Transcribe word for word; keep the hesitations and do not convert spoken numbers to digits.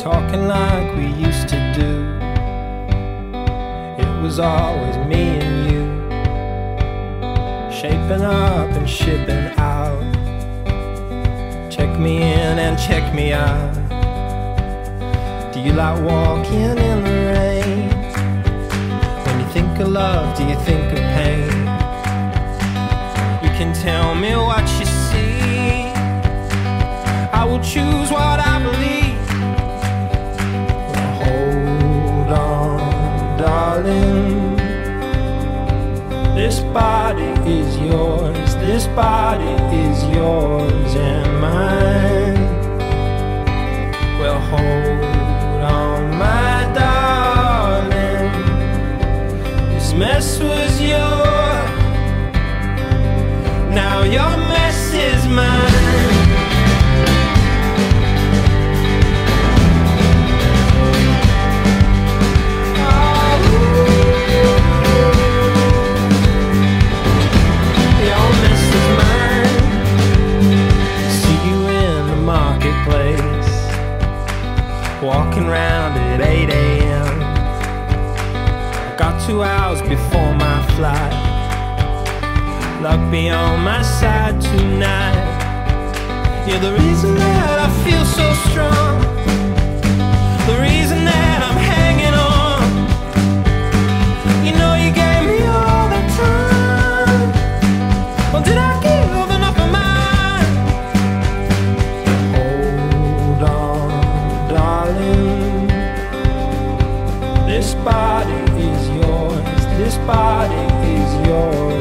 talking like we used to do. It was always me and you, shaping up and shipping out. Check me in and check me out. Do you like walking in the rain? When you think of love, do you think of pain? You can tell me what you see, I will choose what I believe. Well, hold on, darling, this body is yours, this body is yours and mine. Well, hold on, my darling, this mess was yours, now your mess is mine. Walking round at eight A M Got two hours before my flight. Luck be on my side tonight. You're the reason that I feel so strong, the reason that I'm hanging on. You know you gave me all the time. Well, did I give enough of mine? Hold on, darling, this body is yours, this body is yours.